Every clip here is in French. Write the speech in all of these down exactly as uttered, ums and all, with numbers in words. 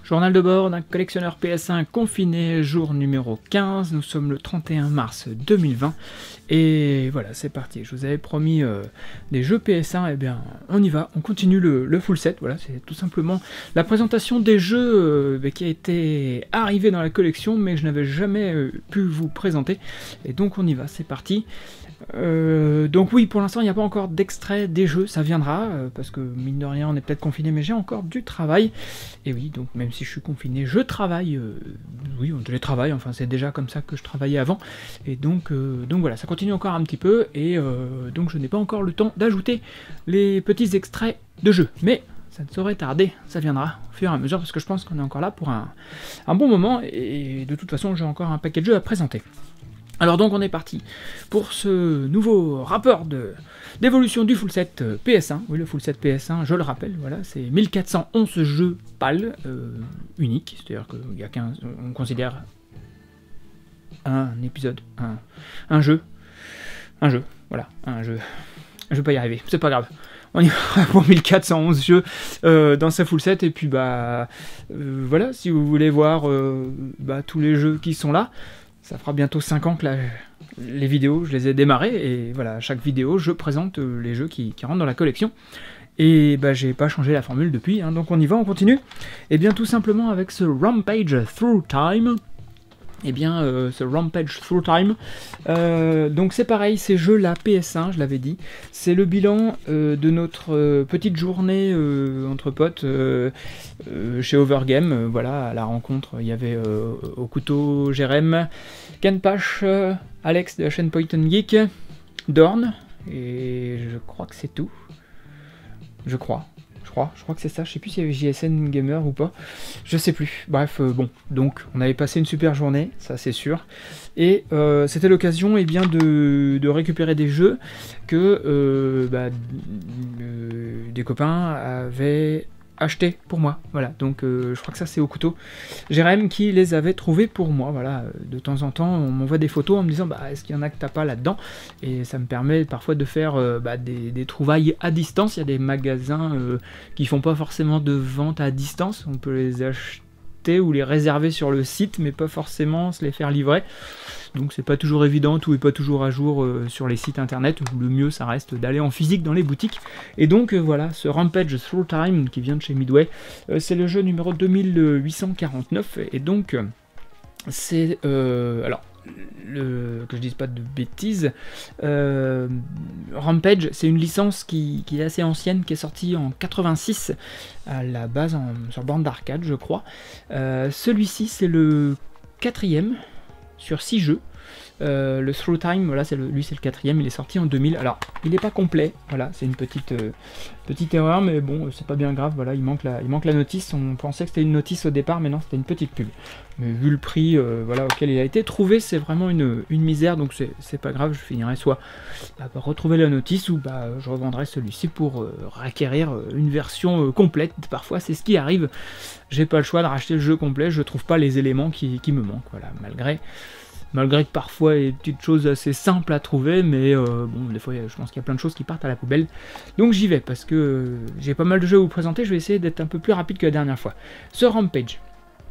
Journal de bord d'un collectionneur P S un confiné, jour numéro quinze, nous sommes le trente et un mars deux mille vingt, et voilà, c'est parti. Je vous avais promis euh, des jeux P S un, et eh bien on y va, on continue le, le full set, voilà, c'est tout simplement la présentation des jeux euh, qui a été arrivé dans la collection, mais je n'avais jamais euh, pu vous présenter, et donc on y va, c'est parti. Euh, donc oui, pour l'instant il n'y a pas encore d'extrait des jeux, ça viendra, euh, parce que mine de rien on est peut-être confiné, mais j'ai encore du travail, et oui, donc même si je suis confiné, je travaille, euh, oui, on télétravaille, enfin c'est déjà comme ça que je travaillais avant, et donc, euh, donc voilà, ça continue encore un petit peu, et euh, donc je n'ai pas encore le temps d'ajouter les petits extraits de jeux, mais ça ne saurait tarder, ça viendra au fur et à mesure, parce que je pense qu'on est encore là pour un, un bon moment, et de toute façon j'ai encore un paquet de jeux à présenter. Alors donc on est parti pour ce nouveau rapport de d'évolution du full set P S un. Oui, le full set P S un, je le rappelle, voilà, c'est mille quatre cent onze jeux P A L euh, uniques, c'est-à-dire qu'il y a quinze, on considère un épisode, un, un jeu, un jeu, voilà, un jeu. Je vais pas y arriver, c'est pas grave. On y va pour mille quatre cent onze jeux euh, dans ce full set, et puis bah euh, voilà, si vous voulez voir euh, bah, tous les jeux qui sont là. Ça fera bientôt cinq ans que la, les vidéos, je les ai démarrées, et voilà, à chaque vidéo, je présente euh, les jeux qui, qui rentrent dans la collection. Et bah, j'ai pas changé la formule depuis, hein, donc on y va, on continue. Et bien tout simplement avec ce Rampage Through Time, et bien euh, ce Rampage Through Time, euh, donc c'est pareil, ces jeux-là, P S un, je l'avais dit, c'est le bilan euh, de notre euh, petite journée euh, entre potes euh, euh, chez Overgame, euh, voilà, à la rencontre, il y avait euh, au couteau Jérém, Ken Pache, euh, Alex de la chaîne Point and Geek, Dorn, et je crois que c'est tout, je crois. Je crois, je crois que c'est ça, je sais plus s'il y avait J S N Gamer ou pas, je sais plus, bref, euh, bon, donc on avait passé une super journée, ça c'est sûr, et euh, c'était l'occasion eh bien de, de récupérer des jeux que euh, bah, euh, des copains avaient acheté pour moi, voilà, donc euh, je crois que ça c'est au couteau Jérém qui les avait trouvés pour moi, voilà, de temps en temps on m'envoie des photos en me disant bah est-ce qu'il y en a que t'as pas là-dedans, et ça me permet parfois de faire euh, bah, des, des trouvailles à distance. Il y a des magasins euh, qui font pas forcément de vente à distance, on peut les acheter ou les réserver sur le site, mais pas forcément se les faire livrer. Donc c'est pas toujours évident, tout est pas toujours à jour euh, sur les sites internet, le mieux ça reste d'aller en physique dans les boutiques. Et donc euh, voilà, ce Rampage Through Time qui vient de chez Midway, euh, c'est le jeu numéro deux mille huit cent quarante-neuf, et donc euh, c'est... Euh, alors, le, que je dise pas de bêtises, euh, Rampage c'est une licence qui, qui est assez ancienne, qui est sortie en quatre-vingt-six, à la base en, sur bande d'arcade je crois. Euh, celui-ci c'est le quatrième sur six jeux. Euh, le Through Time, voilà, c'est le, lui c'est le quatrième, il est sorti en deux mille. Alors, il n'est pas complet, voilà, c'est une petite, euh, petite erreur, mais bon, c'est pas bien grave, voilà, il manque la, il manque la notice. On pensait que c'était une notice au départ, mais non, c'était une petite pub. Mais vu le prix euh, voilà, auquel il a été trouvé, c'est vraiment une, une misère, donc c'est pas grave, je finirai soit bah, par retrouver la notice, ou bah, je revendrai celui-ci pour euh, acquérir une version euh, complète. Parfois, c'est ce qui arrive, j'ai pas le choix de racheter le jeu complet, je trouve pas les éléments qui, qui me manquent, voilà, malgré... Malgré que parfois il y a des petites choses assez simples à trouver, mais euh, bon, des fois je pense qu'il y a plein de choses qui partent à la poubelle. Donc j'y vais, parce que euh, j'ai pas mal de jeux à vous présenter, je vais essayer d'être un peu plus rapide que la dernière fois. Ce Rampage,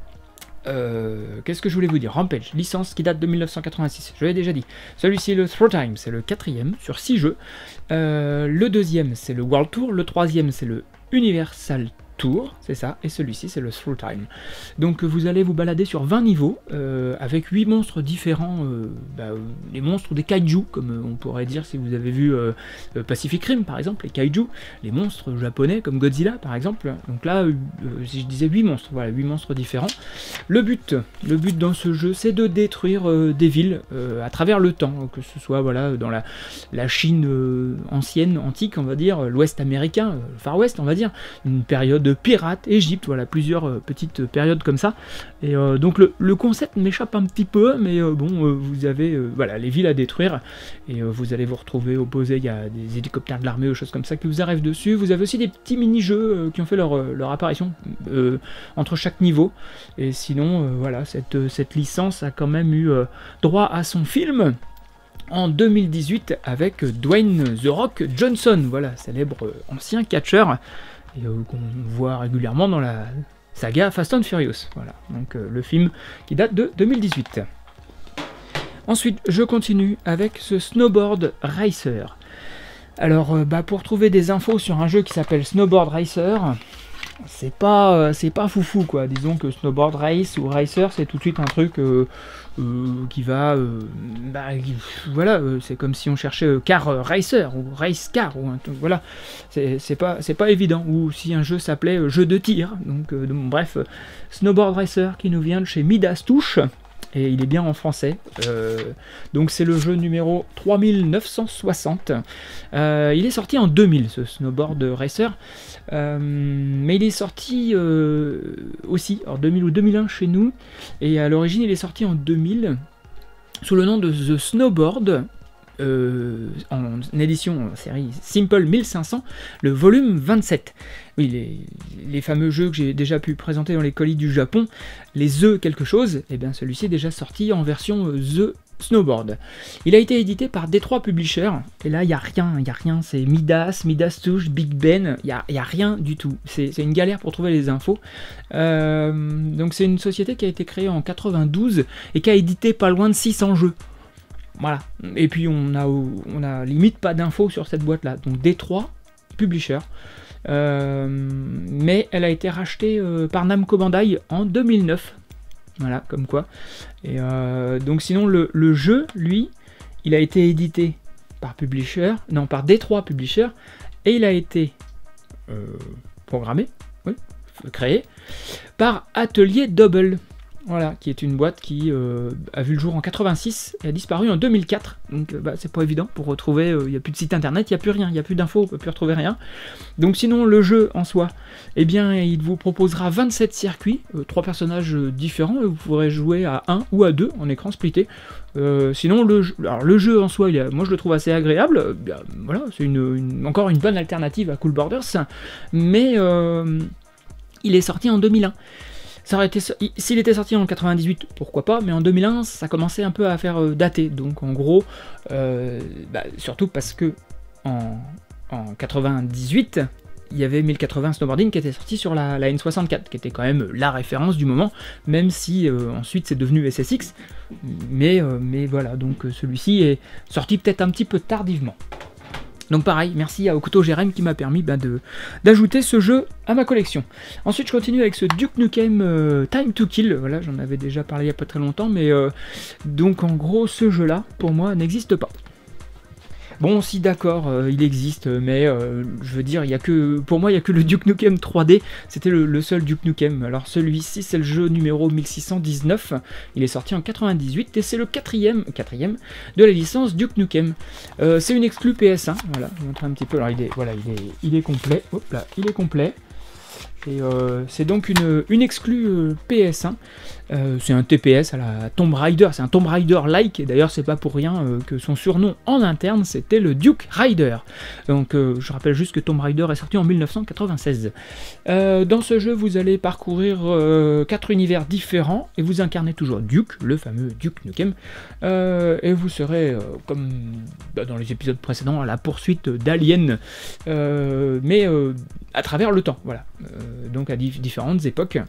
euh, qu'est-ce que je voulais vous dire? Rampage, licence qui date de mille neuf cent quatre-vingt-six, je l'ai déjà dit. Celui-ci, le Through Time, c'est le quatrième sur six jeux. Euh, le deuxième, c'est le World Tour, le troisième, c'est le Universal Tour, c'est ça, et celui-ci c'est le Through Time. Donc vous allez vous balader sur vingt niveaux, euh, avec huit monstres différents, euh, bah, euh, les monstres des kaiju, comme euh, on pourrait dire si vous avez vu euh, Pacific Rim par exemple, les kaiju, les monstres japonais comme Godzilla par exemple, donc là, euh, si je disais huit monstres, voilà, huit monstres différents. Le but, le but dans ce jeu, c'est de détruire euh, des villes euh, à travers le temps, que ce soit voilà, dans la, la Chine euh, ancienne, antique, on va dire, l'Ouest américain, euh, le Far West on va dire, une période de pirates, Égypte, voilà, plusieurs euh, petites périodes comme ça. Et euh, donc le, le concept m'échappe un petit peu, mais euh, bon, euh, vous avez euh, voilà, les villes à détruire, et euh, vous allez vous retrouver opposé, il y a des hélicoptères de l'armée ou choses comme ça qui vous arrivent dessus. Vous avez aussi des petits mini-jeux euh, qui ont fait leur, leur apparition euh, entre chaque niveau. Et sinon, euh, voilà, cette, cette licence a quand même eu euh, droit à son film en deux mille dix-huit avec Dwayne The Rock Johnson, voilà, célèbre euh, ancien catcheur, et euh, qu'on voit régulièrement dans la saga Fast and Furious. Voilà, donc euh, le film qui date de deux mille dix-huit. Ensuite, je continue avec ce Snowboard Racer. Alors, euh, bah, pour trouver des infos sur un jeu qui s'appelle Snowboard Racer, c'est pas, euh, c'est pas foufou quoi. Disons que Snowboard Race ou Racer, c'est tout de suite un truc euh, euh, qui va, euh, bah, voilà, euh, c'est comme si on cherchait euh, Car euh, Racer ou Race Car ou un truc, voilà. C'est pas, c'est pas évident. Ou si un jeu s'appelait euh, Jeu de tir. Donc, euh, donc bref, euh, Snowboard Racer qui nous vient de chez Midas Touch. Et il est bien en français. Euh, donc c'est le jeu numéro trois mille neuf cent soixante. Euh, il est sorti en deux mille, ce Snowboard Racer. Euh, mais il est sorti euh, aussi en deux mille ou deux mille un chez nous. Et à l'origine, il est sorti en deux mille sous le nom de The Snowboard. Euh, en édition en série Simple mille cinq cents, le volume vingt-sept. Oui, les, les fameux jeux que j'ai déjà pu présenter dans les colis du Japon, les The quelque chose, et bien celui-ci est déjà sorti en version euh, The Snowboard. Il a été édité par Détroit Publishers, et là il n'y a rien, il n'y a rien, c'est Midas, Midas Touch, Big Ben, il n'y a, y a rien du tout. C'est une galère pour trouver les infos. Euh, donc c'est une société qui a été créée en quatre-vingt-douze et qui a édité pas loin de six cents jeux. Voilà, et puis on a, on a limite pas d'infos sur cette boîte là, donc Détroit Publisher, euh, mais elle a été rachetée euh, par Namco Bandai en deux mille neuf, voilà, comme quoi, et euh, donc sinon le, le jeu, lui, il a été édité par Publisher, non, par Détroit Publisher, et il a été euh, programmé, oui, créé, par Atelier Double. Voilà, qui est une boîte qui euh, a vu le jour en quatre-vingt-six et a disparu en deux mille quatre. Donc euh, bah, c'est pas évident pour retrouver, il euh, n'y a plus de site internet, il n'y a plus rien, il n'y a plus d'infos, on ne peut plus retrouver rien. Donc sinon le jeu en soi, eh bien il vous proposera vingt-sept circuits, euh, trois personnages différents, et vous pourrez jouer à un ou à deux en écran splitté. Euh, sinon le jeu, alors, le jeu en soi, il est, moi je le trouve assez agréable, euh, bah, voilà, c'est une, une, encore une bonne alternative à Cool Borders, mais euh, il est sorti en deux mille un. S'il était sorti en quatre-vingt-dix-huit, pourquoi pas, mais en deux mille un, ça commençait un peu à faire euh, dater. Donc en gros, euh, bah, surtout parce que en, en quatre-vingt-dix-huit, il y avait mille quatre-vingts Snowboarding qui était sorti sur la, la N soixante-quatre, qui était quand même la référence du moment, même si euh, ensuite c'est devenu S S X. Mais, euh, mais voilà, donc euh, celui-ci est sorti peut-être un petit peu tardivement. Donc pareil, merci à Okuto Jérém qui m'a permis bah, d'ajouter ce jeu à ma collection. Ensuite je continue avec ce Duke Nukem euh, Time to Kill, voilà, j'en avais déjà parlé il n'y a pas très longtemps, mais euh, donc en gros ce jeu là pour moi n'existe pas. Bon, si d'accord, euh, il existe, mais euh, je veux dire, il y a que, pour moi, il n'y a que le Duke Nukem trois D, c'était le, le seul Duke Nukem. Alors celui-ci, c'est le jeu numéro mille six cent dix-neuf, il est sorti en quatre-vingt-dix-huit, et c'est le quatrième, quatrième de la licence Duke Nukem. Euh, c'est une exclue P S un, voilà, je vous montre un petit peu, alors il est, voilà, il est, il est complet, hop là, il est complet. Et euh, c'est donc une, une exclue euh, P S un, euh, c'est un T P S à la Tomb Raider, c'est un Tomb Raider-like, et d'ailleurs c'est pas pour rien euh, que son surnom en interne c'était le Duke Raider. Donc euh, je rappelle juste que Tomb Raider est sorti en mille neuf cent quatre-vingt-seize. Euh, dans ce jeu vous allez parcourir euh, quatre univers différents, et vous incarnez toujours Duke, le fameux Duke Nukem, euh, et vous serez, euh, comme bah, dans les épisodes précédents, à la poursuite d'aliens, euh, mais euh, à travers le temps, voilà. Euh, donc à dif différentes époques,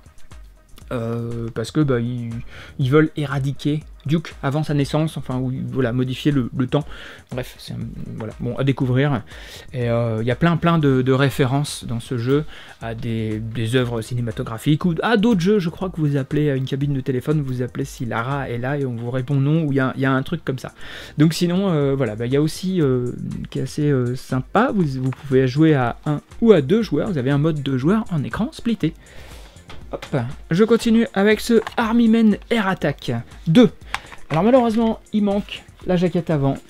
euh, parce que bah, ils, ils veulent éradiquer Duke avant sa naissance, enfin ou, voilà, modifier le, le temps. Bref, c'est voilà, bon, à découvrir. Et il euh, y a plein plein de, de références dans ce jeu à des, des œuvres cinématographiques ou à d'autres jeux. Je crois que vous appelez à une cabine de téléphone, vous appelez si Lara est là et on vous répond non, ou il y, y a un truc comme ça. Donc sinon, euh, voilà, il bah, y a aussi euh, qui est assez euh, sympa. Vous, vous pouvez jouer à un ou à deux joueurs. Vous avez un mode de joueur en écran splitté. Hop, je continue avec ce Army Men Air Attack deux. Alors malheureusement, il manque la jaquette avant.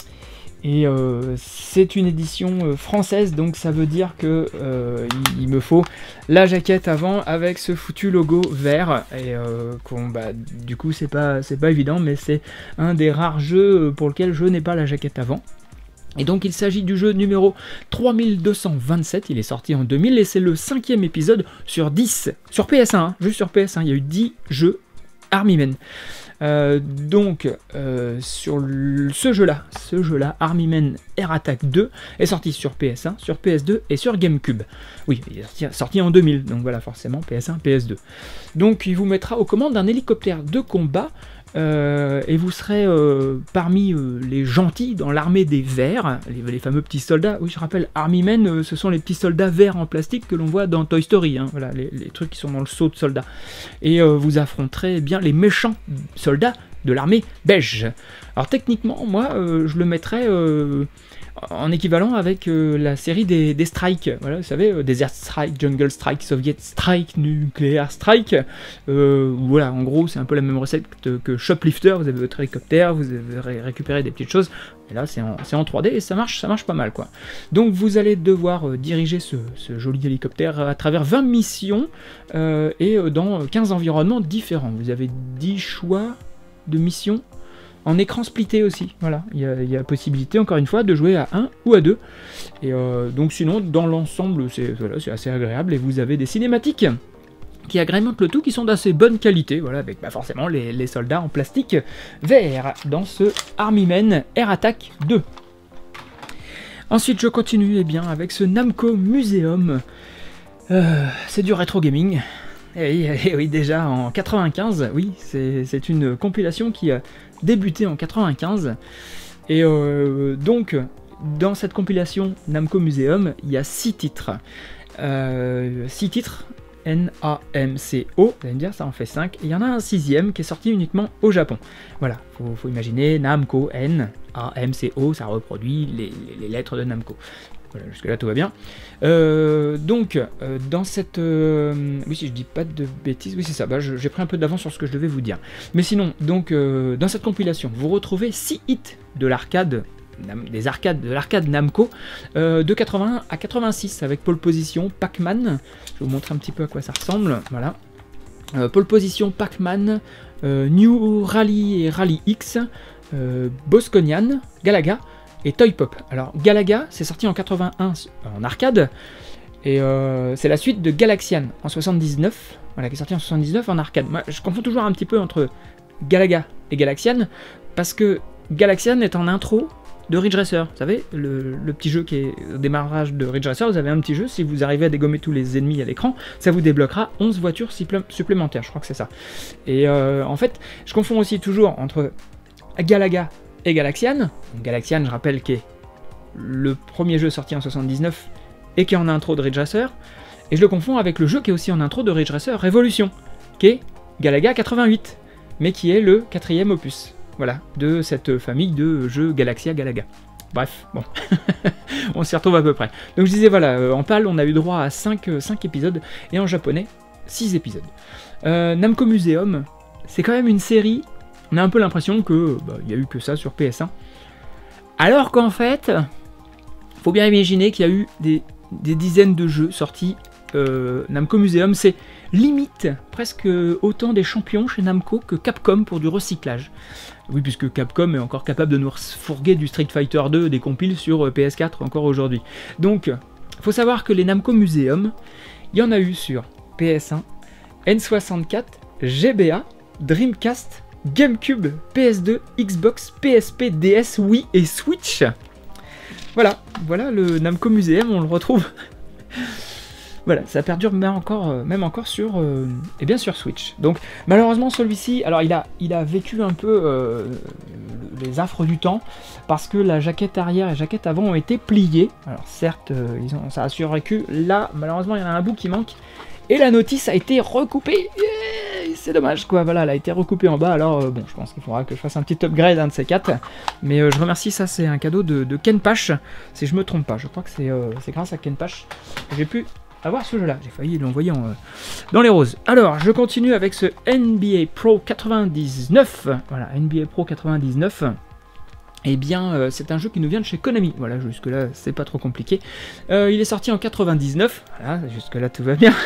Et euh, c'est une édition euh, française, donc ça veut dire que euh, il, il me faut la jaquette avant avec ce foutu logo vert. Et euh, bah, du coup, c'est pas, c'est pas évident, mais c'est un des rares jeux pour lequel je n'ai pas la jaquette avant. Et donc il s'agit du jeu numéro trois mille deux cent vingt-sept, il est sorti en deux mille et c'est le cinquième épisode sur dix, sur P S un, hein, juste sur P S un, il y a eu dix jeux Army Men. Euh, donc, euh, sur le, ce jeu-là, ce jeu-là, Army Men Air Attack deux, est sorti sur P S un, sur P S deux et sur GameCube. Oui, il est sorti, sorti en deux mille, donc voilà, forcément, P S un, P S deux. Donc, il vous mettra aux commandes d'un hélicoptère de combat, euh, et vous serez euh, parmi euh, les gentils dans l'armée des verts, les, les fameux petits soldats. Oui, je rappelle, Army Men, euh, ce sont les petits soldats verts en plastique que l'on voit dans Toy Story, hein, voilà, les, les trucs qui sont dans le seau de soldats. Et euh, vous affronterez bien les méchants soldats de l'armée belge. Alors techniquement, moi, euh, je le mettrais euh, en équivalent avec euh, la série des, des strikes. Voilà, vous savez, euh, Desert Strike, Jungle Strike, Soviet Strike, Nuclear Strike. Euh, voilà, en gros, c'est un peu la même recette que, que Shoplifter. Vous avez votre hélicoptère, vous avez récupéré des petites choses. Et là, c'est en, en trois D et ça marche, ça marche pas mal, quoi. Donc, vous allez devoir euh, diriger ce, ce joli hélicoptère à travers vingt missions euh, et euh, dans quinze environnements différents. Vous avez dix choix de missions en écran splitté aussi, voilà, il y a, il y a possibilité encore une fois de jouer à un ou à deux, et euh, donc sinon dans l'ensemble c'est voilà, c'est assez agréable, et vous avez des cinématiques qui agrémentent le tout, qui sont d'assez bonne qualité, voilà, avec bah, forcément les, les soldats en plastique vert dans ce Army Men Air Attack deux. Ensuite je continue eh bien, avec ce Namco Museum, euh, c'est du rétro gaming. Et oui, et oui, déjà en quatre-vingt-quinze, oui, c'est une compilation qui a débuté en quatre-vingt-quinze. Et euh, donc, dans cette compilation Namco Museum, il y a six titres. Euh, six titres, N A M C O, vous allez me dire, ça en fait cinq. Et il y en a un sixième qui est sorti uniquement au Japon. Voilà, faut, faut imaginer Namco, N A M C O, ça reproduit les, les lettres de Namco. Voilà, jusque là tout va bien. Euh, donc, euh, dans cette... Euh, oui, si je dis pas de bêtises, oui c'est ça, bah, j'ai pris un peu d'avance sur ce que je devais vous dire. Mais sinon, donc, euh, dans cette compilation, vous retrouvez six hits de l'arcade, des arcades, de l'arcade Namco, euh, de quatre-vingt-un à quatre-vingt-six, avec pole position, Pac-Man. Je vais vous montrer un petit peu à quoi ça ressemble, voilà. Euh, pole position, Pac-Man, euh, New Rally et Rally X, euh, Bosconian, Galaga, et Toy Pop. Alors Galaga, c'est sorti en quatre-vingt-un en arcade, et euh, c'est la suite de Galaxian en soixante-dix-neuf, voilà, qui est sorti en soixante-dix-neuf en arcade. Moi, je confonds toujours un petit peu entre Galaga et Galaxian, parce que Galaxian est en intro de Ridge Racer. Vous savez, le, le petit jeu qui est au démarrage de Ridge Racer, vous avez un petit jeu, si vous arrivez à dégommer tous les ennemis à l'écran, ça vous débloquera onze voitures supplémentaires, je crois que c'est ça. Et euh, en fait, je confonds aussi toujours entre Galaga et Galaxian. Galaxian, je rappelle, qui est le premier jeu sorti en soixante-dix-neuf et qui est en intro de Ridge Racer, et je le confonds avec le jeu qui est aussi en intro de Ridge Racer Révolution, qui est Galaga quatre-vingt-huit, mais qui est le quatrième opus, voilà, de cette famille de jeux Galaxia Galaga. Bref, bon, on s'y retrouve à peu près. Donc je disais, voilà, euh, en PAL, on a eu droit à cinq épisodes, et en japonais, six épisodes. Euh, Namco Museum, c'est quand même une série. On a un peu l'impression que bah, il y a eu que ça sur P S un. Alors qu'en fait, faut bien imaginer qu'il y a eu des, des dizaines de jeux sortis. Euh, Namco Museum, c'est limite presque autant des champions chez Namco que Capcom pour du recyclage. Oui, puisque Capcom est encore capable de nous fourguer du Street Fighter deux, des compiles sur P S quatre encore aujourd'hui. Donc, faut savoir que les Namco Museum, il y en a eu sur P S un, N soixante-quatre, G B A, Dreamcast, GameCube, P S deux, Xbox, P S P, D S, Wii et Switch. Voilà, voilà le Namco Museum, on le retrouve. Voilà, ça perdure même encore, même encore sur, euh, et bien sur Switch. Donc malheureusement celui-ci, alors il a, il a vécu un peu euh, les affres du temps, parce que la jaquette arrière et la jaquette avant ont été pliées. Alors certes, euh, ils ont, ça a survécu. Là, malheureusement, il y en a un bout qui manque. Et la notice a été recoupée, c'est dommage quoi, voilà, elle a été recoupée en bas, alors euh, bon, je pense qu'il faudra que je fasse un petit upgrade, un de ces quatre, mais euh, je remercie, ça c'est un cadeau de, de Ken Pash, si je me trompe pas, je crois que c'est euh, grâce à Ken Pash que j'ai pu avoir ce jeu-là, j'ai failli l'envoyer euh, dans les roses. Alors, je continue avec ce N B A Pro quatre-vingt-dix-neuf, voilà, N B A Pro quatre-vingt-dix-neuf, eh bien, euh, c'est un jeu qui nous vient de chez Konami. Voilà, jusque-là, c'est pas trop compliqué. Euh, il est sorti en quatre-vingt-dix-neuf. Voilà, jusque-là, tout va bien.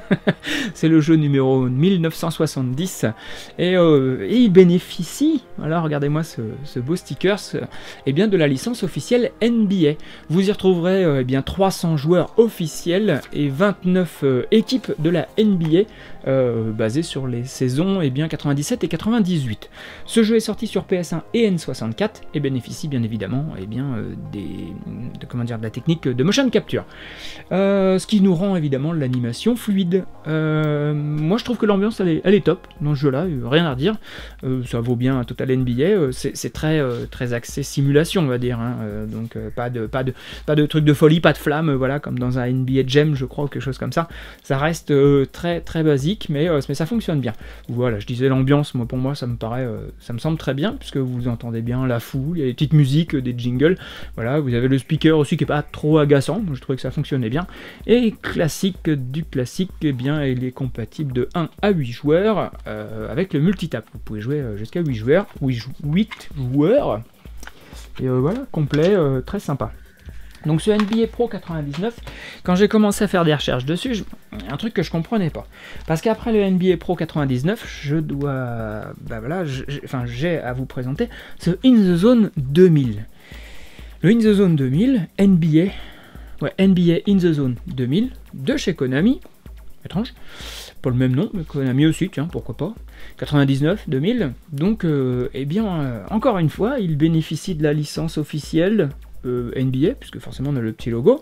C'est le jeu numéro mille neuf cent soixante-dix. Et, euh, et il bénéficie, voilà, regardez-moi ce, ce beau sticker, ce, eh bien, de la licence officielle N B A. Vous y retrouverez euh, eh bien, trois cents joueurs officiels et vingt-neuf euh, équipes de la N B A euh, basées sur les saisons eh bien, quatre-vingt-dix-sept et quatre-vingt-dix-huit. Ce jeu est sorti sur P S un et N soixante-quatre et bénéficie bien évidemment eh bien, euh, des, de, comment dire, de la technique de motion capture. Euh, ce qui nous rend évidemment l'animation fluide. Euh, moi je trouve que l'ambiance elle est, elle est top dans ce jeu là, rien à redire. Euh, ça vaut bien un Total N B A, euh, c'est très, euh, très axé simulation on va dire, hein. euh, donc euh, pas, de, pas, de, pas de trucs de folie, pas de flamme, euh, voilà, comme dans un N B A Jam je crois ou quelque chose comme ça. Ça reste euh, très très basique mais, euh, mais ça fonctionne bien. Voilà, je disais l'ambiance, moi pour moi ça me paraît, euh, ça me semble très bien puisque vous entendez bien la foule, il y a des petites musiques, des jingles, voilà, vous avez le speaker aussi qui est pas trop agaçant, je trouvais que ça fonctionnait bien. Et classique du classique, eh bien il est compatible de un à huit joueurs euh, avec le multitap. Vous pouvez jouer jusqu'à huit joueurs, huit joueurs. Et euh, voilà, complet, euh, très sympa. Donc ce N B A Pro quatre-vingt-dix-neuf, quand j'ai commencé à faire des recherches dessus, je... un truc que je comprenais pas. Parce qu'après le N B A Pro quatre-vingt-dix-neuf, je dois... Bah voilà, enfin j'ai à vous présenter ce In The Zone deux mille. Le In The Zone deux mille, N B A, ouais, N B A In The Zone deux mille, de chez Konami, étrange, pas le même nom, mais Konami aussi, tiens, pourquoi pas, quatre-vingt-dix-neuf, deux mille, donc, euh, eh bien, euh, encore une fois, il bénéficie de la licence officielle euh, N B A, puisque forcément on a le petit logo,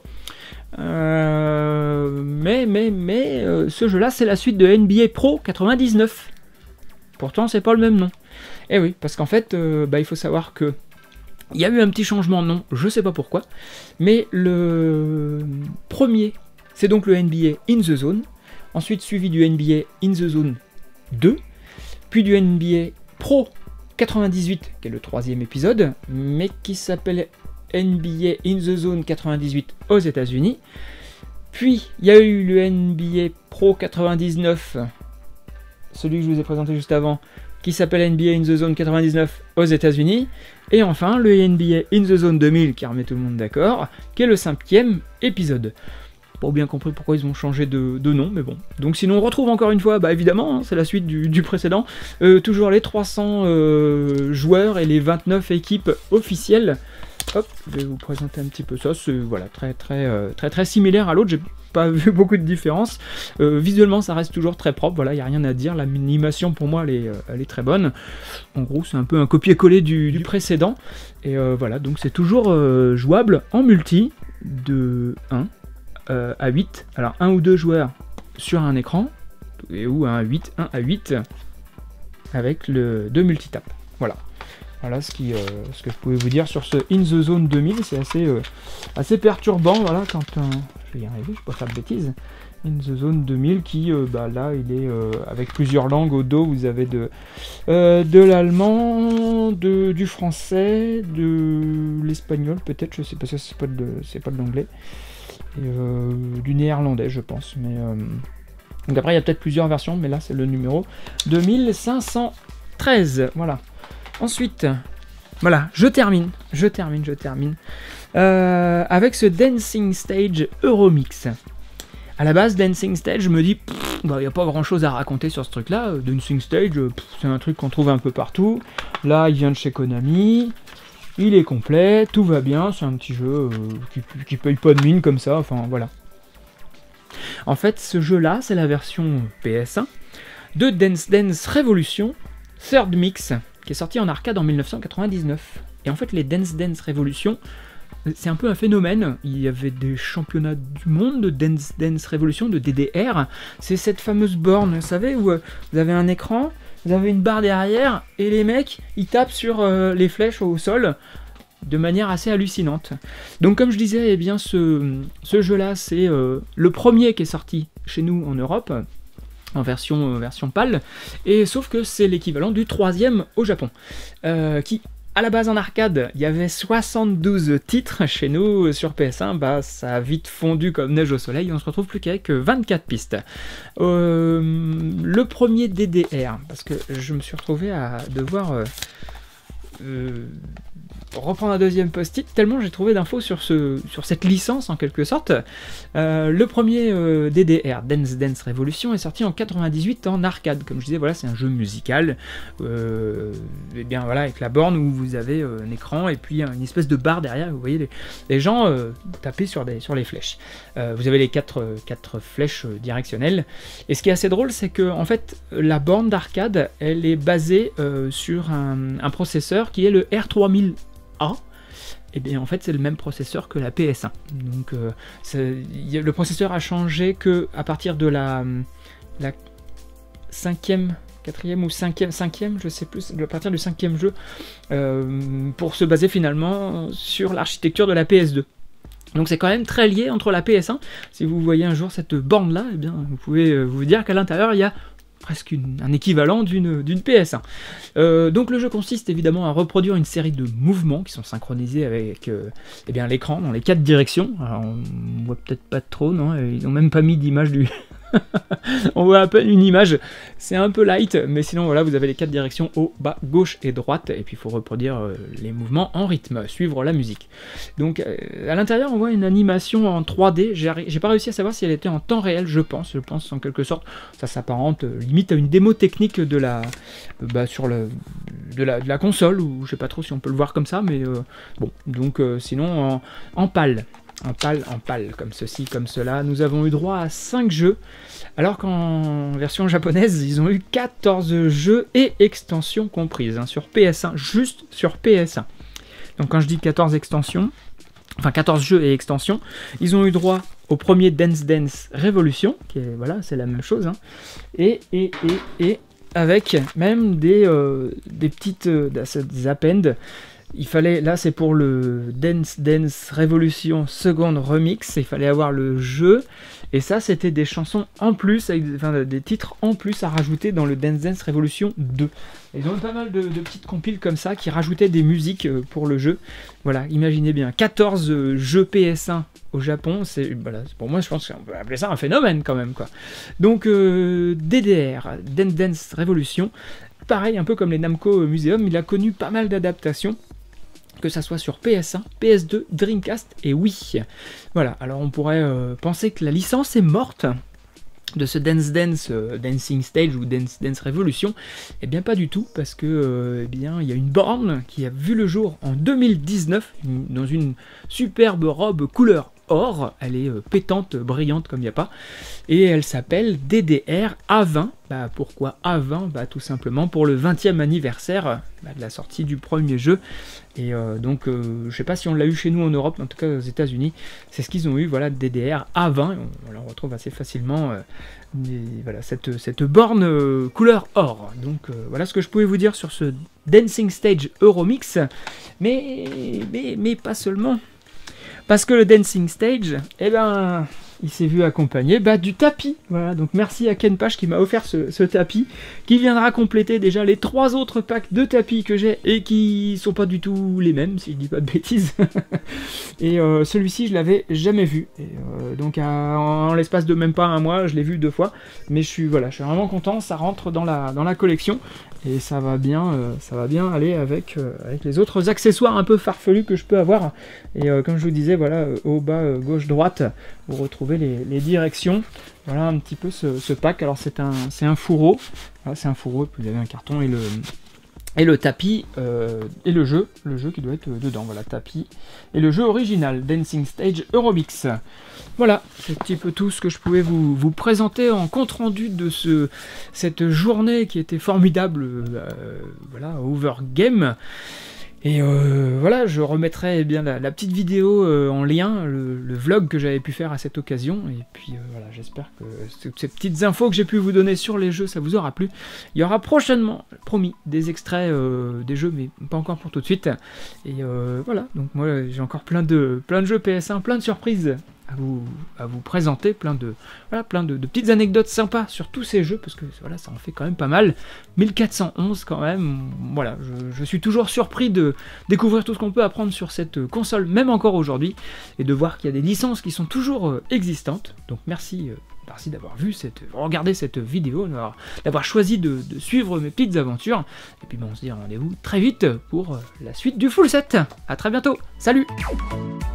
euh, mais, mais, mais, euh, ce jeu-là, c'est la suite de N B A Pro quatre-vingt-dix-neuf, pourtant c'est pas le même nom, et oui, parce qu'en fait, euh, bah, il faut savoir que il y a eu un petit changement de nom, je sais pas pourquoi, mais le premier, c'est donc le N B A In The Zone, ensuite suivi du N B A In The Zone deux, puis du N B A Pro quatre-vingt-dix-huit, qui est le troisième épisode, mais qui s'appelle N B A In The Zone quatre-vingt-dix-huit aux États-Unis. Puis il y a eu le N B A Pro quatre-vingt-dix-neuf, celui que je vous ai présenté juste avant, qui s'appelle N B A In The Zone quatre-vingt-dix-neuf aux États-Unis, et enfin le N B A In The Zone deux mille, qui remet tout le monde d'accord, qui est le cinquième épisode. Pas bien compris pourquoi ils ont changé de, de nom, mais bon. Donc sinon on retrouve encore une fois, bah évidemment, hein, c'est la suite du, du précédent, euh, toujours les trois cents euh, joueurs et les vingt-neuf équipes officielles. Hop, je vais vous présenter un petit peu ça, c'est voilà, très très, euh, très très similaire à l'autre, j'ai pas vu beaucoup de différence. Euh, visuellement ça reste toujours très propre, voilà, il n'y a rien à dire, l'animation pour moi elle est, elle est très bonne. En gros c'est un peu un copier-coller du, du précédent, et euh, voilà, donc c'est toujours euh, jouable en multi de un Euh, à huit, alors un ou deux joueurs sur un écran, et ou un à huit, un à huit, avec le deux multitap. Voilà. Voilà ce, qui, euh, ce que je pouvais vous dire sur ce In The Zone deux mille, c'est assez, euh, assez perturbant, voilà, quand euh, je vais y arriver, je peux pas faire de bêtises. In The Zone deux mille qui, euh, bah là, il est euh, avec plusieurs langues au dos, vous avez de, euh, de l'allemand, de, du français, de l'espagnol peut-être, je sais pas, c'est pas de, c'est pas de l'anglais. Et euh, du néerlandais je pense, mais euh... donc après il y a peut-être plusieurs versions, mais là c'est le numéro deux mille cinq cent treize, voilà. Ensuite, voilà, je termine, je termine, je termine, euh, avec ce Dancing Stage Euromix. À la base, Dancing Stage, je me dis, il n'y a pas grand chose à raconter sur ce truc là, Dancing Stage, c'est un truc qu'on trouve un peu partout, là il vient de chez Konami, il est complet, tout va bien, c'est un petit jeu euh, qui, qui paye pas de mine comme ça, enfin voilà. En fait, ce jeu-là, c'est la version P S un de Dance Dance Revolution Third Mix, qui est sorti en arcade en mille neuf cent quatre-vingt-dix-neuf. Et en fait, les Dance Dance Revolution, c'est un peu un phénomène. Il y avait des championnats du monde de Dance Dance Revolution, de D D R. C'est cette fameuse borne, vous savez, où vous avez un écran, vous avez une barre derrière, et les mecs, ils tapent sur euh, les flèches au sol, de manière assez hallucinante. Donc comme je disais, eh bien, ce, ce jeu-là, c'est euh, le premier qui est sorti chez nous en Europe, en version, euh, version PAL, et sauf que c'est l'équivalent du troisième au Japon, euh, qui... À la base en arcade, il y avait soixante-douze titres, chez nous sur P S un, bah ça a vite fondu comme neige au soleil, on se retrouve plus qu'avec vingt-quatre pistes. Euh, le premier D D R, parce que je me suis retrouvé à devoir euh, euh, reprendre un deuxième post-it, tellement j'ai trouvé d'infos sur, ce, sur cette licence en quelque sorte. Euh, le premier euh, D D R, Dance Dance Revolution, est sorti en quatre-vingt-dix-huit en arcade. Comme je disais, voilà, c'est un jeu musical, euh, et bien voilà, avec la borne où vous avez euh, un écran et puis une espèce de barre derrière, vous voyez les, les gens euh, taper sur, des, sur les flèches. Euh, vous avez les quatre, quatre flèches directionnelles. Et ce qui est assez drôle, c'est que en fait, la borne d'arcade, elle est basée euh, sur un, un processeur qui est le R trois mille A. Et bien en fait c'est le même processeur que la P S un. Donc euh, y a, le processeur a changé que à partir de la, la cinquième, quatrième ou cinquième, cinquième, je sais plus, à partir du cinquième jeu, euh, pour se baser finalement sur l'architecture de la P S deux. Donc c'est quand même très lié entre la P S un. Si vous voyez un jour cette borne là, et bien vous pouvez vous dire qu'à l'intérieur il y a presque une, un équivalent d'une P S un. Euh, donc le jeu consiste évidemment à reproduire une série de mouvements qui sont synchronisés avec euh, eh bien l'écran dans les quatre directions. Alors on voit peut-être pas trop, non, ils n'ont même pas mis d'image du... on voit à peine une image, c'est un peu light, mais sinon voilà, vous avez les quatre directions, haut, bas, gauche et droite, et puis il faut reproduire euh, les mouvements en rythme, suivre la musique. Donc euh, à l'intérieur on voit une animation en trois D, j'ai pas réussi à savoir si elle était en temps réel, je pense, je pense en quelque sorte, ça s'apparente euh, limite à une démo technique de la, euh, bah, sur le, de, la, de la console, ou je sais pas trop si on peut le voir comme ça, mais euh, bon, donc euh, sinon en, en pâle. En pâle, en pâle, comme ceci, comme cela. Nous avons eu droit à cinq jeux, alors qu'en version japonaise, ils ont eu quatorze jeux et extensions comprises, hein, sur P S un, juste sur P S un. Donc quand je dis quatorze extensions, enfin quatorze jeux et extensions, ils ont eu droit au premier Dance Dance Revolution, qui est, voilà, c'est la même chose, hein, et, et, et, et avec même des, euh, des petites, euh, des appends. Il fallait, là c'est pour le Dance Dance Revolution Second Remix, il fallait avoir le jeu, et ça c'était des chansons en plus, avec, enfin des titres en plus à rajouter dans le Dance Dance Revolution deux. Ils ont eu pas mal de, de petites compiles comme ça qui rajoutaient des musiques pour le jeu. Voilà, imaginez bien, quatorze jeux P S un au Japon, c'est, voilà, pour moi je pense qu'on peut appeler ça un phénomène quand même, quoi. Donc euh, D D R, Dance Dance Revolution, pareil un peu comme les Namco Museum, il a connu pas mal d'adaptations, que ça soit sur P S un, P S deux, Dreamcast et Wii. Voilà, alors on pourrait euh, penser que la licence est morte de ce Dance Dance euh, Dancing Stage ou Dance Dance Revolution. Eh bien pas du tout, parce que euh, eh bien il y a une borne qui a vu le jour en deux mille dix-neuf dans une superbe robe couleur or, elle est euh, pétante, brillante comme il n'y a pas, et elle s'appelle D D R A vingt. Bah, pourquoi A vingt? Bah, tout simplement pour le vingtième anniversaire bah, de la sortie du premier jeu, et euh, donc euh, je sais pas si on l'a eu chez nous en Europe, mais en tout cas aux États-Unis, c'est ce qu'ils ont eu, voilà, D D R A vingt, on, on la retrouve assez facilement, euh, des, voilà, cette, cette borne euh, couleur or. Donc euh, voilà ce que je pouvais vous dire sur ce Dancing Stage Euromix, mais, mais, mais pas seulement. Parce que le Dancing Stage, eh ben, il s'est vu accompagné bah, du tapis. Voilà, donc merci à Ken Page qui m'a offert ce, ce tapis, qui viendra compléter déjà les trois autres packs de tapis que j'ai et qui sont pas du tout les mêmes, si je dis pas de bêtises. Et euh, celui-ci, je l'avais jamais vu. Et, euh, donc à, en, en l'espace de même pas un mois, je l'ai vu deux fois. Mais je suis, voilà, je suis vraiment content, ça rentre dans la, dans la collection. Et ça va bien, euh, ça va bien aller avec, euh, avec les autres accessoires un peu farfelus que je peux avoir. Et euh, comme je vous disais, voilà, euh, au bas, euh, gauche-droite, vous retrouvez les, les directions. Voilà un petit peu ce, ce pack. Alors c'est un, c'est un fourreau. Voilà, c'est un fourreau, et puis vous avez un carton et le, et le tapis, euh, et le jeu, le jeu qui doit être dedans. Voilà, tapis et le jeu original, Dancing Stage Euromix. Voilà, c'est un petit peu tout ce que je pouvais vous, vous présenter en compte-rendu de ce, cette journée qui était formidable, euh, voilà, Overgame. Et euh, voilà, je remettrai eh bien la, la petite vidéo euh, en lien, le, le vlog que j'avais pu faire à cette occasion. Et puis euh, voilà, j'espère que toutes ces petites infos que j'ai pu vous donner sur les jeux, ça vous aura plu. Il y aura prochainement, promis, des extraits euh, des jeux, mais pas encore pour tout de suite. Et euh, voilà, donc moi j'ai encore plein de, plein de jeux P S un, plein de surprises à vous, à vous présenter plein de, voilà, plein de, de petites anecdotes sympas sur tous ces jeux, parce que voilà, ça en fait quand même pas mal. mille quatre cent onze quand même, voilà, je, je suis toujours surpris de découvrir tout ce qu'on peut apprendre sur cette console, même encore aujourd'hui, et de voir qu'il y a des licences qui sont toujours euh, existantes. Donc merci, euh, merci d'avoir vu cette, regardé cette vidéo, d'avoir, d'avoir choisi de, de suivre mes petites aventures. Et puis bon, on se dit rendez-vous très vite pour euh, la suite du full set. À très bientôt, salut!